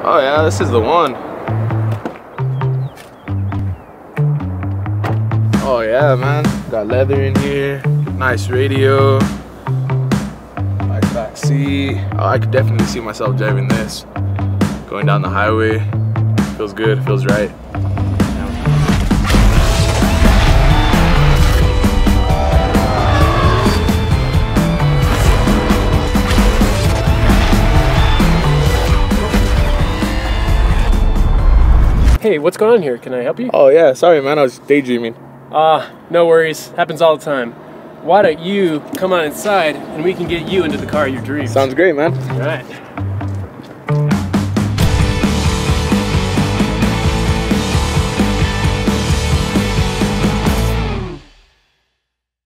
Oh yeah, this is the one. Oh yeah, man. Got leather in here. Nice radio. Nice back seat. Oh, I could definitely see myself driving this. Going down the highway. Feels good, feels right. Hey, what's going on here? Can I help you? Oh yeah, sorry man, I was daydreaming. No worries. Happens all the time. Why don't you come on inside and we can get you into the car of your dreams? Sounds great, man. All right.